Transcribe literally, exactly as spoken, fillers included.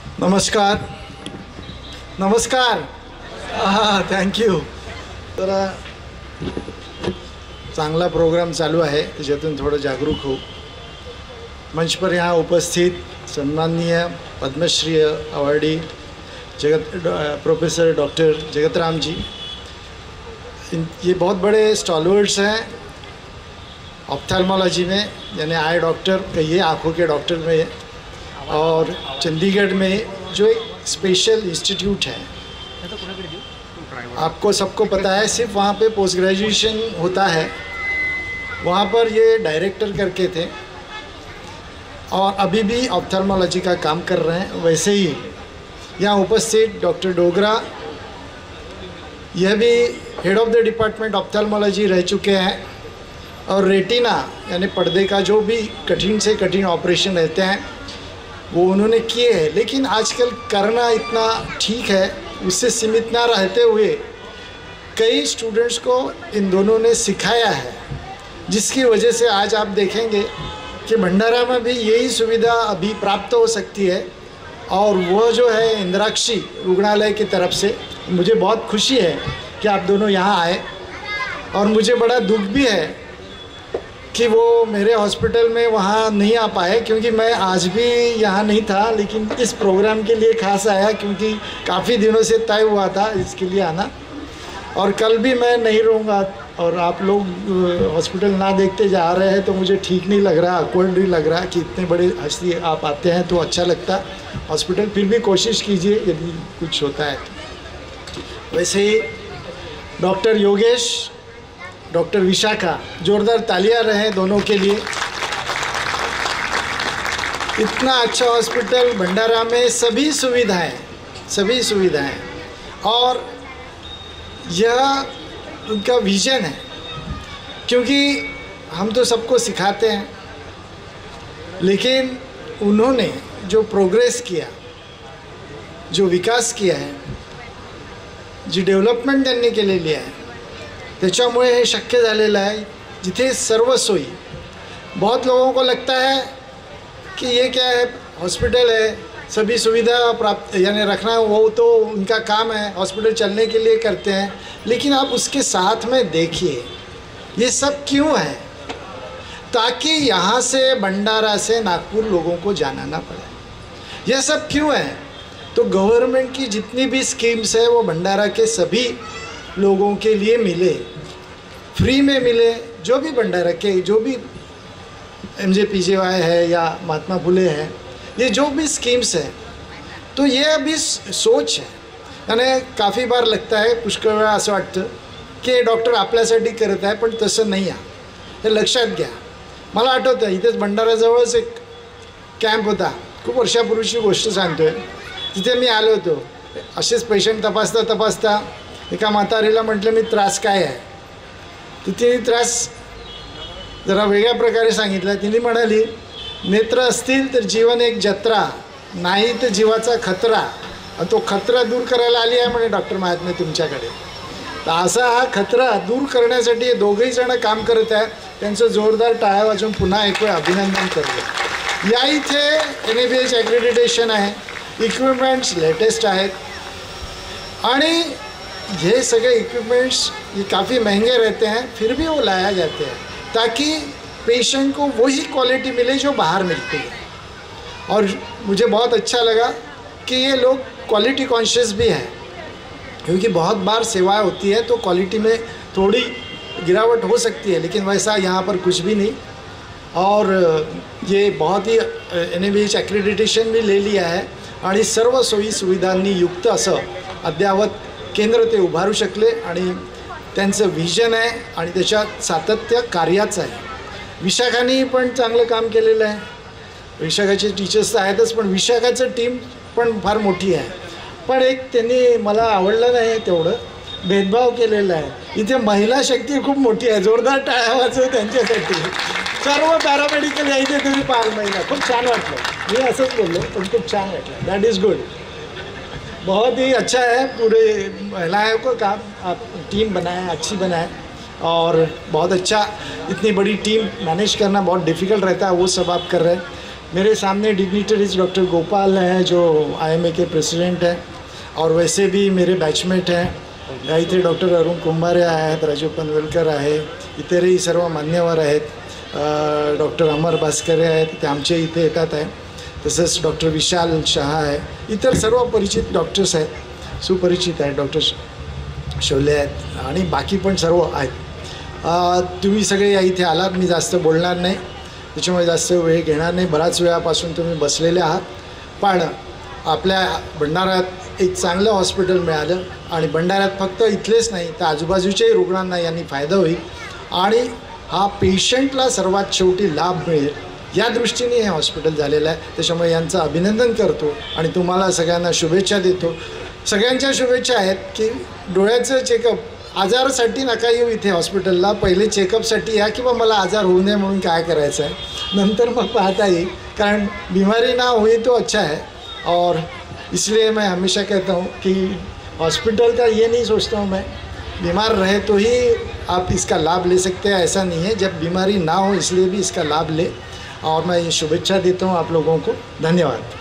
नमस्कार नमस्कार हां थँक्यू. तर चांगला प्रोग्राम चालू आहे, त्याच्यातून थोडं जागरूक होऊ. मंच पर यहाँ उपस्थित सम्माननीय Padma Shri awardee Jagat professor doctor Jagatram ji, ये बहुत बड़े स्टॉलवर्ड्स हैं ऑप्थेल्मोलॉजी में, यानी आई डॉक्टर कहिए, आँखों के डॉक्टर में. और चंडीगढ़ में जो एक स्पेशल इंस्टीट्यूट है, आपको सबको पता है, सिर्फ वहाँ पे पोस्ट ग्रेजुएशन होता है. वहाँ पर ये डायरेक्टर करके थे और अभी भी ऑप्थेल्मोलॉजी का काम कर रहे हैं. वैसे ही यहाँ उपस्थित डॉक्टर डोगरा, यह भी head of the department ophthalmology रह चुके हैं. और रेटिना यानी पर्दे का जो भी कठिन से कठिन ऑपरेशन रहते हैं वो उन्होंने किए हैं. लेकिन आजकल करना इतना ठीक है, उससे सीमित ना रहते हुए कई स्टूडेंट्स को इन दोनों ने सिखाया है, जिसकी वजह से आज आप देखेंगे कि भंडारा में भी यही सुविधा अभी प्राप्त हो सकती है. और वह जो है इंद्राक्षी रुग्णालय की तरफ से, मुझे बहुत खुशी है कि आप दोनों यहाँ आए. और मुझे बड़ा दुख भी है कि वो मेरे हॉस्पिटल में वहाँ नहीं आ पाए, क्योंकि मैं आज भी यहाँ नहीं था, लेकिन इस प्रोग्राम के लिए खास आया, क्योंकि काफ़ी दिनों से तय हुआ था इसके लिए आना. और कल भी मैं नहीं रहूँगा और आप लोग हॉस्पिटल ना देखते जा रहे हैं तो मुझे ठीक नहीं लग रहा, अक्वर्ड नहीं लग रहा कि इतने बड़े हस्ती आप आते हैं तो अच्छा लगता हॉस्पिटल. फिर भी कोशिश कीजिए यदि कुछ होता है तो. वैसे ही डॉक्टर योगेश, डॉक्टर विशाखा, जोरदार तालियां रहे दोनों के लिए. इतना अच्छा हॉस्पिटल भंडारा में, सभी सुविधाएं सभी सुविधाएं और यह उनका विजन है. क्योंकि हम तो सबको सिखाते हैं, लेकिन उन्होंने जो प्रोग्रेस किया, जो विकास किया है, जी डेव्हलपमेंट त्यांनी केलेली आहे, त्याच्यामुळे हे शक्य झालेलं आहे. जिथे सर्व सोयी, बहुत लोगों को लगता है कि ये क्या है, हॉस्पिटल है, सभी सुविधा प्राप्त यानी रखना, वो तो उनका काम है, हॉस्पिटल चलने के लिए करते हैं. लेकिन आप उसके साथ में देखिए ये सब क्यों है, ताकि यहाँ से भंडारा से नागपुर लोगों को जाना ना पड़े. यह सब क्यों है, तो गवर्नमेंट की जितनी भी स्कीम्स है वो भंडारा के सभी लोगों के लिए मिले, फ्री में मिले. जो भी भंडारा के, जो भी एम जे पी जे वाई है या महात्मा फुले है, ये जो भी स्कीम्स है, तो ये अभी सोच है. यानी काफ़ी बार लगता है, पुष्कळ वेळा असं वाटतं की डॉक्टर आपल्यासाठी करत आहे, पण तसं नाही आहे. हे लक्षात घ्या. मला आठवतं इथेच भंडाराजवळच एक कॅम्प होता, खूप वर्षापूर्वीची गोष्ट सांगतो आहे. तिथे मी आलो होतो. असेच पेशंट तपासता तपासता एका म्हातारीला म्हटलं मी त्रास काय आहे, तर तिने त्रास जरा वेगळ्या प्रकारे सांगितला. तिने म्हणाली, नेत्र असतील तर जीवन एक जत्रा, नाही तर जीवाचा खतरा. तो खतरा दूर करायला आली आहे म्हणे डॉक्टर महात्मे तुमच्याकडे. तर असा हा खतरा दूर करण्यासाठी हे दोघंही जण काम करत आहेत. त्यांचं जोरदार टाळ्या वाजवून पुन्हा एक वेळ अभिनंदन करतो. या इथे N A B H accreditation आहे, इक्विपमेंट्स लेटेस्ट आहेत, आणि ये सगळे इक्विपमेंट्स ये काफ़ी महंगे रहते हैं, फिर भी वो लाया जाते हैं ताकि पेशेंट को वही क्वालिटी मिले जो बाहर मिलती है. और मुझे बहुत अच्छा लगा कि ये लोग क्वालिटी कॉन्शियस भी हैं, क्योंकि बहुत बार सेवाएं होती है तो क्वालिटी में थोड़ी गिरावट हो सकती है, लेकिन वैसा यहाँ पर कुछ भी नहीं. और ये बहुत ही N A B H accreditation भी ले लिया है आणि सर्व सोयी सुविधांनी युक्त असं अद्ययावत केंद्र ते उभारू शकले. आणि त्यांचं विजन आहे आणि त्याच्यात सातत्य कार्याचं आहे. विशाखानी पण चांगलं काम केलेलं आहे. विशाखाचे टीचर्स तर आहेतच, पण विशाखाचं टीम पण फार मोठी आहे. पण एक त्यांनी मला आवडलं नाही तेवढं, भेदभाव केलेला आहे. इथे महिला शक्ती खूप मोठी आहे. जोरदार टाळ्या वाजव त्यांच्यासाठी. सर्व पॅरामेडिकल या इथे तुम्ही पाहाल महिला. खूप छान वाटलं. मी असंच बोललो, पण खूप छान वाटलं. That is good. बहुत ही अच्छा है. पूरे महिलाओं को काम आप टीम बनाए, अच्छी बनाए, और बहुत अच्छा. इतनी बड़ी टीम मैनेज करना बहुत डिफ़िकल्ट रहता है, वो सब आप कर रहे हैं. मेरे सामने डिग्निटरीज डॉक्टर गोपाल हैं जो आईएमए के प्रेसिडेंट हैं, और वैसे भी मेरे बॅचमेट हैं. इथे डॉक्टर अरुण कुंभारे आहेत, राजू पनवेलकर आहे, इतरही सर्व मान्यवर आहेत. डॉक्टर अमर भास्करे आहेत, ते आमचे इथे येतात आहे. तसंच डॉक्टर विशाल शहा आहे. इतर सर्व परिचित डॉक्टर्स आहेत, सुपरिचित आहेत. डॉक्टर शोले आहेत आणि बाकी पण सर्व आहेत. तुम्ही सगळे या इथे आलात. मी जास्त बोलणार नाही, त्याच्यामुळे जास्त वेळ घेणार नाही. बराच वेळापासून तुम्ही बसलेले आहात. पण आपल्या भंडाऱ्यात एक चांगलं हॉस्पिटल मिळालं आणि भंडाऱ्यात फक्त इथलेच नाही तर आजूबाजूच्याही रुग्णांना यांनी फायदा होईल आणि हा पेशंटला सर्वात शेवटी लाभ मिळेल या दृष्टीने हे हॉस्पिटल झालेलं आहे. त्याच्यामुळे यांचं अभिनंदन करतो आणि तुम्हाला सगळ्यांना शुभेच्छा देतो. सगळ्यांच्या शुभेच्छा आहेत की डोळ्याचं चेकअप आजारासाठी नका येऊ इथे हॉस्पिटलला. पहिले चेकअपसाठी या किंवा मला आजार होऊ नये म्हणून काय करायचं आहे, नंतर मग पाहता येईल. कारण बीमारी ना हुई तो अच्छा है. और इसलिए मैं हमेशा कहता हूँ कि हॉस्पिटल का ये नहीं सोचता हूँ मैं, बीमार रहे तो ही आप इसका लाभ ले सकते हैं, ऐसा नहीं है. जब बीमारी ना हो इसलिए भी इसका लाभ ले. और मैं ये शुभेच्छा देता हूँ आप लोगों को. धन्यवाद.